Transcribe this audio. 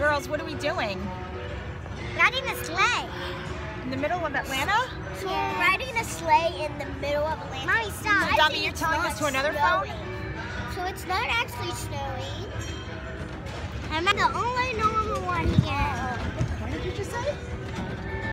Girls, what are we doing? Riding a sleigh. In the middle of Atlanta? So we're riding a sleigh in the middle of Atlanta. Mommy, stop. So, Dummy, you're telling this to another phone? So it's not actually snowing. I'm the only normal one here. What did you just say?